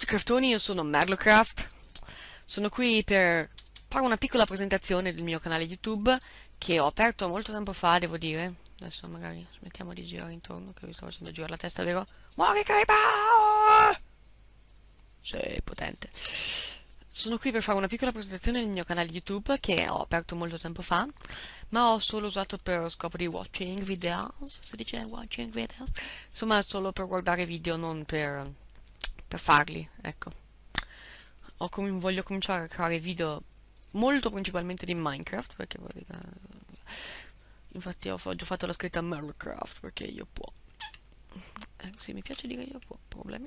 Merlocraftoni, io sono Merlocraft. Sono qui per fare una piccola presentazione del mio canale YouTube che ho aperto molto tempo fa, devo dire. Adesso magari smettiamo di girare intorno, che vi sto facendo girare la testa, vero? Muori creeper! Sei potente. Sono qui per fare una piccola presentazione del mio canale YouTube che ho aperto molto tempo fa, ma ho solo usato per scopo di watching videos, si dice watching videos? Insomma, solo per guardare video, non per farli, ecco. Voglio cominciare a creare video molto principalmente di Minecraft, perché infatti ho già fatto la scritta Minecraft, perché io può. Sì, mi piace dire io può, problemi.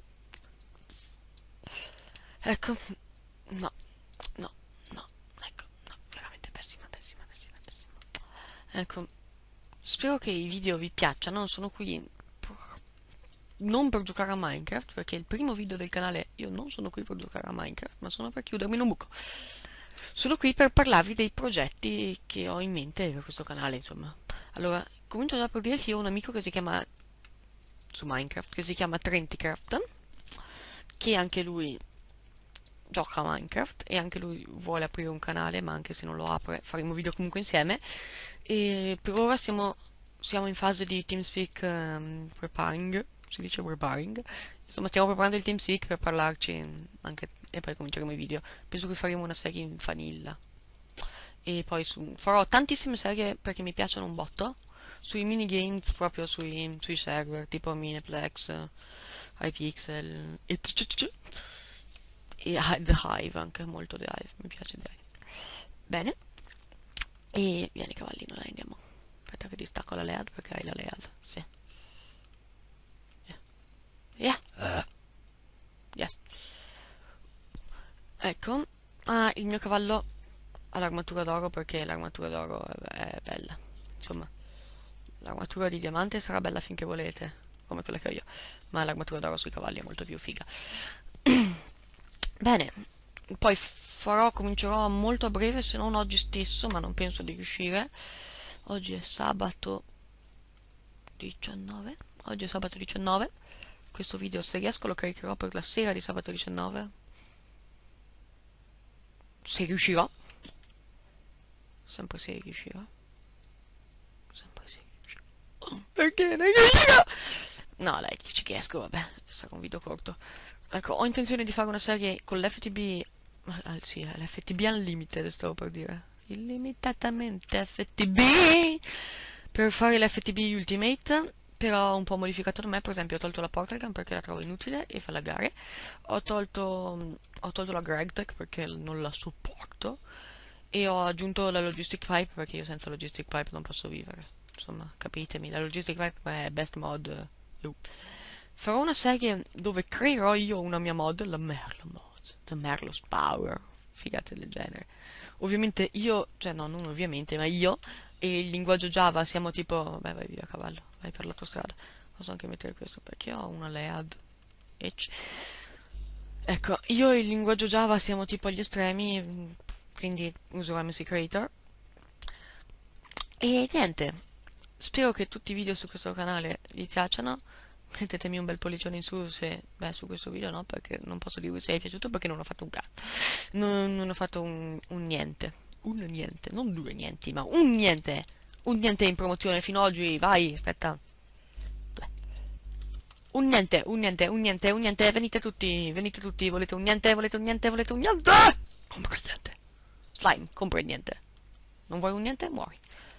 Ecco, no, no, no, ecco, no, veramente pessima, pessima, pessima, pessima. Ecco, spero che i video vi piacciono, sono qui non per giocare a Minecraft, perché il primo video del canale io non sono qui per giocare a Minecraft, ma sono per chiudermi in un buco. Sono qui per parlarvi dei progetti che ho in mente per questo canale, insomma. Allora, comincio già per dire che io ho un amico che si chiama, su Minecraft, che si chiama TrentiCraft, che anche lui gioca a Minecraft e anche lui vuole aprire un canale, ma anche se non lo apre faremo video comunque insieme. E per ora siamo in fase di TeamSpeak preparing, si dice preparing. Insomma, stiamo preparando il TeamSpeak per parlarci anche e poi cominceremo i video. Penso che faremo una serie in vanilla. E poi farò tantissime serie perché mi piacciono un botto. Sui minigames, proprio sui server, tipo Mineplex, Hypixel e The Hive, anche molto The Hive, mi piace The Hive. Bene, e vieni cavallino, dai, andiamo. Aspetta che distacco la lead perché hai la lead, sì. Yeah. Yes. Ecco, il mio cavallo ha l'armatura d'oro perché l'armatura d'oro è bella. Insomma, l'armatura di diamante sarà bella finché volete, come quella che ho io, ma l'armatura d'oro sui cavalli è molto più figa. Bene, poi comincerò molto a breve, se non oggi stesso, ma non penso di riuscire. Oggi è sabato 19. Oggi è sabato 19. Questo video, se riesco, lo caricherò per la sera di sabato 19. Se riuscirò. Sempre se riuscirò. Sempre se riuscirò. Perché non riuscirò? No, dai, ci riesco, vabbè. Sarà un video corto. Ecco, ho intenzione di fare una serie con l'FTB. Sì, l'FTB Unlimited, stavo per dire. Illimitatamente FTB! Per fare l'FTB Ultimate, però un po' modificato da me. Per esempio, ho tolto la Portal Gun perché la trovo inutile e fa lagare. Ho tolto la GregTech perché non la sopporto. E ho aggiunto la Logistic Pipe perché io senza Logistic Pipe non posso vivere. Insomma, capitemi, la Logistic Pipe è best mod. Farò una serie dove creerò io una mia mod, la Merlo Mod, The Merlo's Power, figate del genere. Ovviamente io, cioè no, non ovviamente, ma io e il linguaggio Java siamo tipo, beh, vai via cavallo, vai per l'autostrada. Posso anche mettere questo perché ho una Lead. Ecco, io e il linguaggio Java siamo tipo agli estremi, quindi userò MC Creator. E niente, spero che tutti i video su questo canale vi piacciono. Mettetemi un bel pollicione in su se, beh, su questo video no, perché non posso dirvi se è piaciuto perché non ho fatto un cazzo. Non ho fatto un niente. Un niente, non due nienti, ma un niente. Un niente in promozione fino ad oggi, vai, aspetta. Un niente, un niente, un niente, un niente, venite tutti, volete un niente, volete un niente, volete un niente. Compra il niente. Slime, compra il niente. Non vuoi un niente? Muori.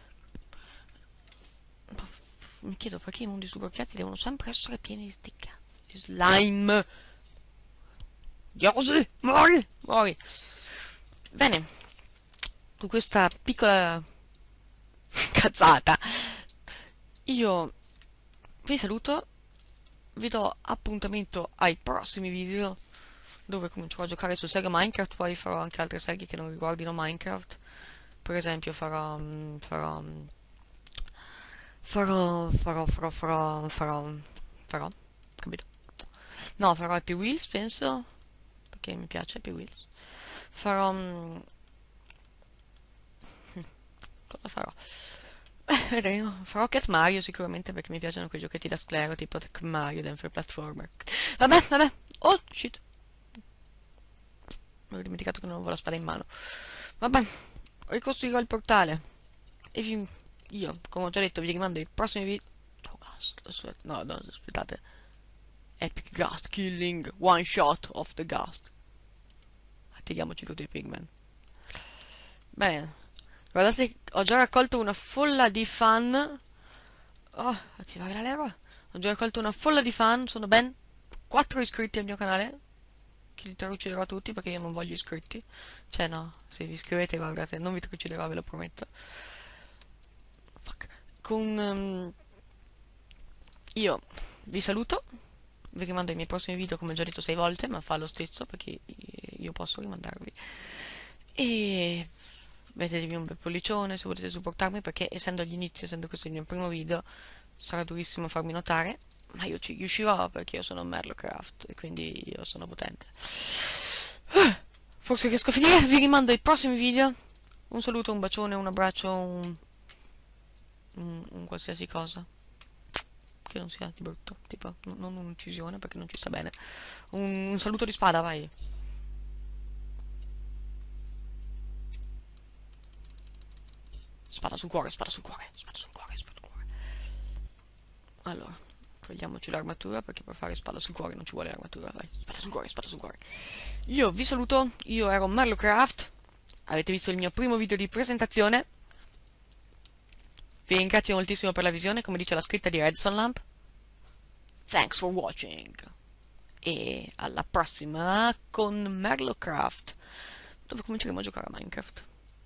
Mi chiedo perché i mondi superpiatti devono sempre essere pieni di sticca. Di slime. Diosi, muori, muori. Bene, con questa piccola cazzata, io vi saluto, vi do appuntamento ai prossimi video dove comincerò a giocare su serie Minecraft, poi farò anche altre serie che non riguardino Minecraft. Per esempio farò, capito? No, farò Happy Wheels, penso, perché mi piace Happy Wheels. Farò... cosa farò? Vedremo. Farò Cat Mario sicuramente perché mi piacciono quei giochetti da sclero tipo Tech Mario, Denver Platformer. Vabbè, vabbè. Oh, shit. ho dimenticato che non avevo la spada in mano. Vabbè, ricostruirò il portale. E io, come ho già detto, vi rimando ai prossimi video. Oh, no, no, aspettate. Epic Ghast Killing, one shot of the Ghast. Attiriamoci tutti i pigmen. Bene, guardate, ho già raccolto una folla di fan. Oh, attivare la leva. Ho già raccolto una folla di fan, sono ben 4 iscritti al mio canale. Che li truciderò tutti perché io non voglio iscritti. Cioè no, se vi iscrivete guardate, non vi truciderò, ve lo prometto. Fuck. Io vi saluto. Vi rimando ai miei prossimi video, come ho già detto 6 volte, ma fa lo stesso perché io posso rimandarvi. E mettetevi un bel pollicione se volete supportarmi, perché essendo agli inizi, essendo questo il mio primo video, sarà durissimo farmi notare, ma io ci riuscirò perché io sono Merlocraft e quindi io sono potente. Forse riesco a finire, vi rimando ai prossimi video. Un saluto, un bacione, un abbraccio, un qualsiasi cosa che non sia di brutto, tipo non un'uccisione perché non ci sta bene. Un saluto di spada, vai. Spada sul cuore, spada sul cuore, spada sul cuore, spada sul cuore. Allora, togliamoci l'armatura perché per fare spada sul cuore non ci vuole l'armatura, vai. Spada sul cuore, spada sul cuore. Io vi saluto, io ero Merlocraft. Avete visto il mio primo video di presentazione. Vi ringrazio moltissimo per la visione, come dice la scritta di Redstone Lamp. Thanks for watching. E alla prossima con Merlocraft, dove cominceremo a giocare a Minecraft.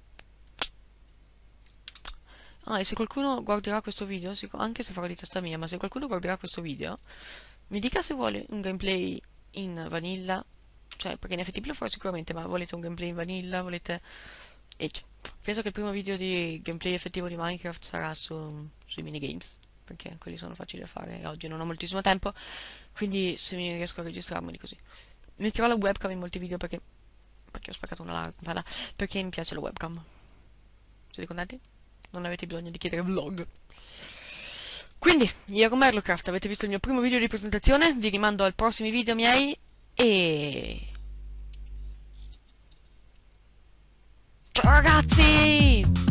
Ah, e se qualcuno guarderà questo video, anche se farò di testa mia, ma se qualcuno guarderà questo video, mi dica se vuole un gameplay in vanilla. Cioè, perché in FTP lo farò sicuramente, ma volete un gameplay in vanilla, volete... E penso che il primo video di gameplay effettivo di Minecraft sarà sui minigames, perché quelli sono facili da fare e oggi non ho moltissimo tempo, quindi se mi riesco a registrarmeli così. Metterò la webcam in molti video perché ho spaccato una lampada, perché mi piace la webcam. Siete contenti? Non avete bisogno di chiedere vlog. Quindi, io ero Merlocraft, avete visto il mio primo video di presentazione, vi rimando ai prossimi video miei e... Ciao ragazzi!